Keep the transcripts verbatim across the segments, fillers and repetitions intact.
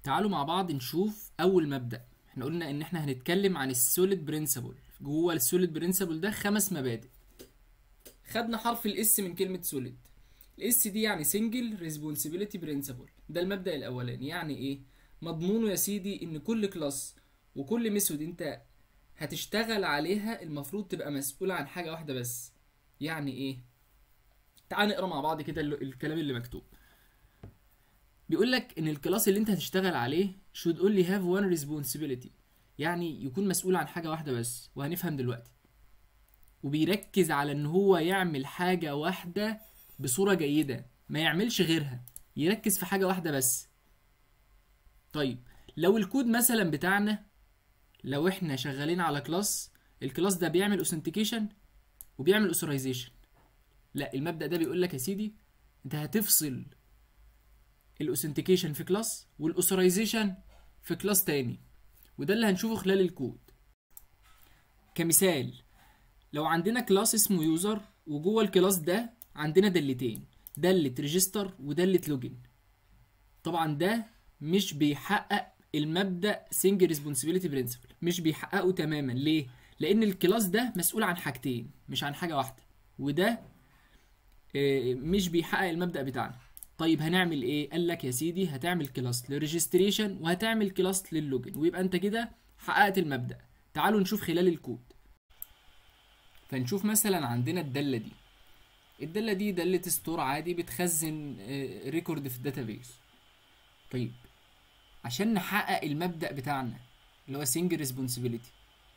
تعالوا مع بعض نشوف اول مبدأ. احنا قلنا ان احنا هنتكلم عن السوليد برينسيبل. جوه السوليد برينسيبل ده خمس مبادئ. خدنا حرف الاس من كلمة سوليد. الاس دي يعني سنجل ريسبونسبيلتي برينسيبل. ده المبدأ الاولاني. يعني ايه؟ مضمونه يا سيدي ان كل كلاس وكل ميثود انت هتشتغل عليها المفروض تبقى مسؤول عن حاجة واحدة بس. يعني ايه؟ تعال نقرا مع بعض كده الكلام اللي مكتوب. بيقول لك ان الكلاس اللي انت هتشتغل عليه should only have one responsibility، يعني يكون مسؤول عن حاجة واحدة بس، وهنفهم دلوقتي. وبيركز على ان هو يعمل حاجة واحدة بصورة جيدة، ما يعملش غيرها، يركز في حاجة واحدة بس. طيب لو الكود مثلا بتاعنا، لو احنا شغالين على كلاس، الكلاس ده بيعمل authentication وبيعمل authorization، لا، المبدأ ده بيقول لك يا سيدي انت هتفصل الاوثنتيكيشن في كلاس والاوثرايزيشن في كلاس تاني، وده اللي هنشوفه خلال الكود. كمثال، لو عندنا كلاس اسمه يوزر وجوه الكلاس ده عندنا دلتين، دلة ريجستر ودلة لوجن. طبعا ده مش بيحقق المبدأ سنجل ريسبونسبيلتي برنسبل، مش بيحققه تماما. ليه؟ لان الكلاس ده مسؤول عن حاجتين مش عن حاجة واحدة، وده مش بيحقق المبدأ بتاعنا. طيب هنعمل ايه؟ قال لك يا سيدي هتعمل كلاس للريجستريشن وهتعمل كلاس لللوجن، ويبقى انت كده حققت المبدأ. تعالوا نشوف خلال الكود. فنشوف مثلا عندنا الدالة دي. الدالة دي دالة ستور عادي بتخزن ريكورد في الداتابيس. طيب عشان نحقق المبدأ بتاعنا اللي هو سنجل ريسبونسبيلتي،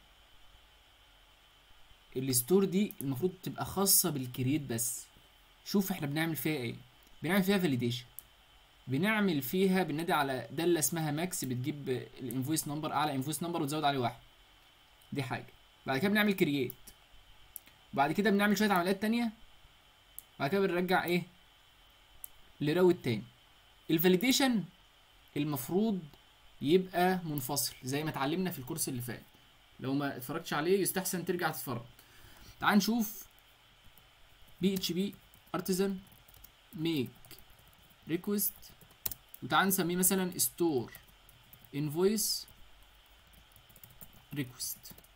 الستور دي المفروض تبقى خاصة بالكرييت بس. شوف احنا بنعمل فيها ايه. بنعمل فيها فاليديشن، بنعمل فيها بننادي على داله اسمها ماكس، بتجيب الانفويس نمبر، اعلى انفويس نمبر وتزود عليه واحد. دي حاجه. بعد كده بنعمل كرييت، بعد كده بنعمل شويه عمليات تانية، بعد كده بنرجع ايه لراوت تاني. الفاليديشن المفروض يبقى منفصل زي ما اتعلمنا في الكورس اللي فات. لو ما اتفرجتش عليه يستحسن ترجع تتفرج. تعال نشوف بي اتش بي ارتزان ميك ريكوست، وتعال نسميه مثلا ستور انفويس ريكوست.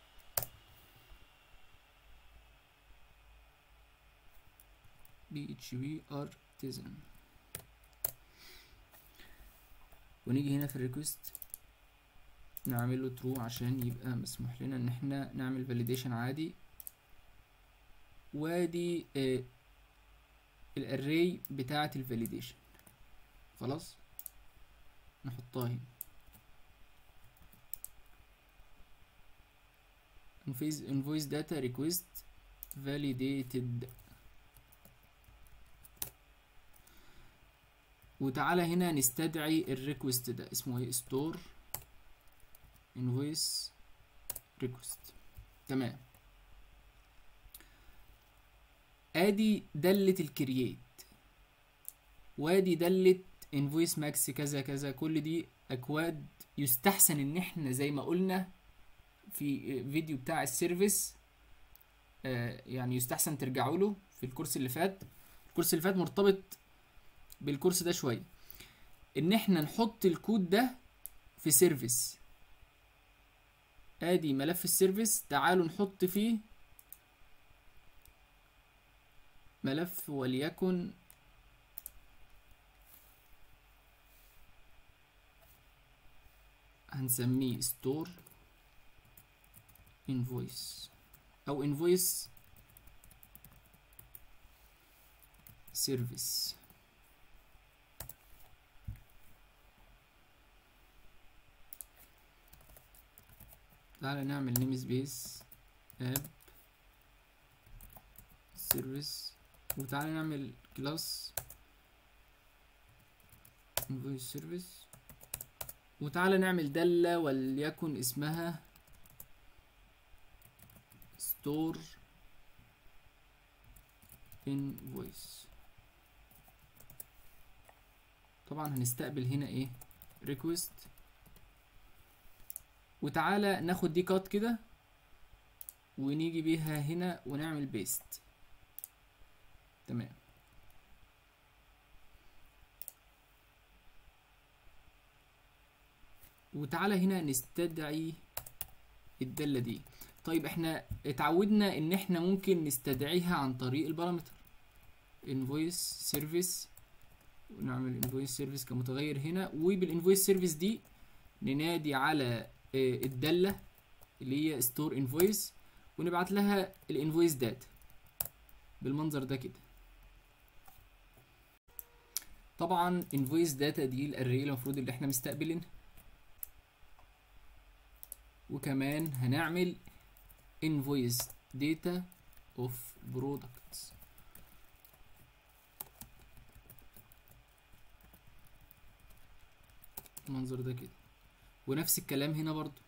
بي اتش بي ارتزان، ونيجي هنا في الريكوست نعمل له ترو عشان يبقى مسموح لنا ان احنا نعمل فاليديشن عادي. وادي آه الاري بتاعه الفاليديشن. خلاص نحطها هنا. invoice data request validated. وتعالى هنا نستدعي الريكوست ده اسمه ايه؟ store invoice request. تمام. ادي دالة الكرييت، وادي دالة invoice max كذا كذا. كل دي اكواد يستحسن ان احنا زي ما قلنا في فيديو بتاع السيرفيس، آه يعني يستحسن ترجعوا له في الكورس اللي فات. الكورس اللي فات مرتبط بالكورس ده شويه، ان احنا نحط الكود ده في سيرفيس. ادي ملف السيرفيس، تعالوا نحط فيه ملف وليكن هنسميه store invoice او invoice service. تعالى نعمل نيم سبيس اب سيرفيس، وتعالى نعمل كلاس invoice service، وتعالى نعمل دالة وليكن اسمها store invoice. طبعا هنستقبل هنا ايه؟ request. وتعالى ناخد دي كات كده ونيجي بيها هنا ونعمل بيست. تمام. وتعالى هنا نستدعي الدالة دي. طيب احنا اتعودنا ان احنا ممكن نستدعيها عن طريق البارامتر invoice service، ونعمل invoice service كمتغير هنا، وبالinvoice service دي ننادي على الدالة اللي هي store invoice ونبعت لها الانفويس داتا بالمنظر ده كده. طبعا invoice data دي الاري المفروض اللي احنا مستقبلينها، وكمان هنعمل invoice data of products المنظر ده كده، ونفس الكلام هنا برضو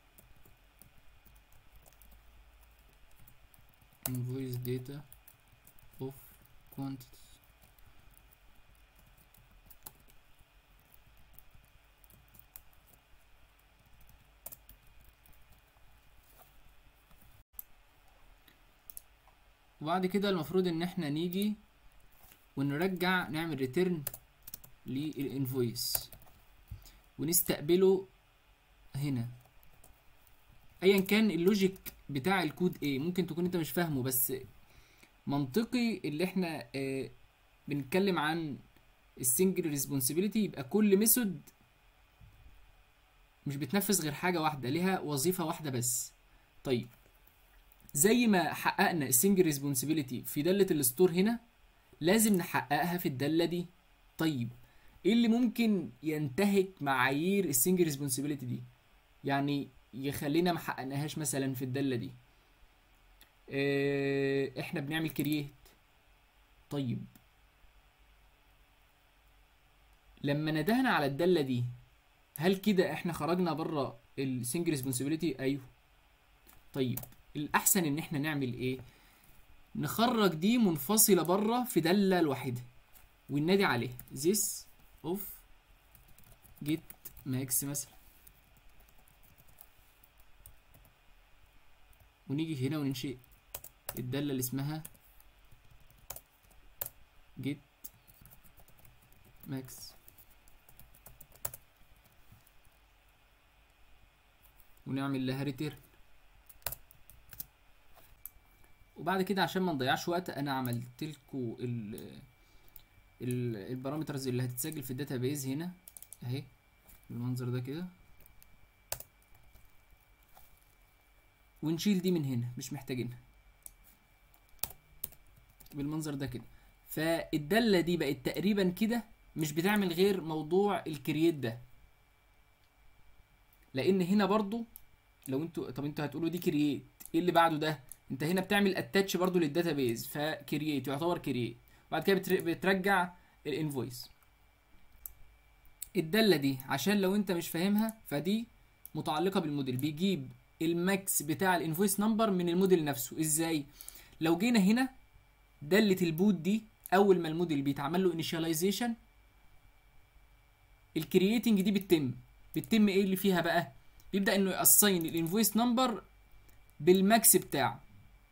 invoice data of quantities. وبعد كده المفروض ان احنا نيجي ونرجع نعمل ريتيرن للانفويس ونستقبله هنا. ايا كان اللوجيك بتاع الكود ايه، ممكن تكون انت مش فاهمه، بس منطقي اللي احنا اه بنتكلم عن السنجل ريسبونسبيلتي، يبقى كل ميثود مش بتنفذ غير حاجه واحده، ليها وظيفه واحده بس. طيب زي ما حققنا السنجل ريسبونسبيلتي في داله الستور هنا، لازم نحققها في الداله دي. طيب ايه اللي ممكن ينتهك معايير السنجل ريسبونسبيلتي دي، يعني يخلينا ما حققناهاش مثلا في الداله دي؟ اه احنا بنعمل كرييت. طيب لما ندهنا على الداله دي، هل كده احنا خرجنا بره السنجل ريسبونسبيلتي؟ ايوه. طيب الاحسن ان احنا نعمل ايه؟ نخرج دي منفصله بره في داله لوحدها وننادي عليها this of get max مثلا، ونيجي هنا وننشئ الداله اللي اسمها get max، ونعمل لها ريتيرن. وبعد كده عشان ما نضيعش وقت، انا عملت لكم البارامترز اللي هتتسجل في الداتابيز هنا اهي بالمنظر ده كده، ونشيل دي من هنا مش محتاجينها بالمنظر ده كده. فالداله دي بقت تقريبا كده مش بتعمل غير موضوع الكرييت ده، لان هنا برضو لو انتوا طب انتوا هتقولوا دي كرييت، ايه اللي بعده ده؟ انت هنا بتعمل اتاتش برضو للداتابيز، فكرييت يعتبر كرييت، وبعد كده بترجع الانفويس. الداله دي عشان لو انت مش فاهمها، فدي متعلقه بالموديل، بيجيب الماكس بتاع الانفويس نمبر من الموديل نفسه. ازاي؟ لو جينا هنا داله البوت دي، اول ما الموديل بيتعمل له انيشاليزيشن، الكرييتنج دي بتتم بتتم ايه اللي فيها بقى؟ بيبدا انه ياساين الانفويس نمبر بالماكس بتاعه.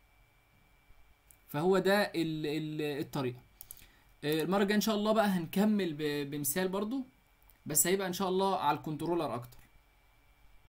فهو ده الطريقه. المره الجايه ان شاء الله بقى هنكمل بمثال برضو، بس هيبقى ان شاء الله على الكنترولر اكتر.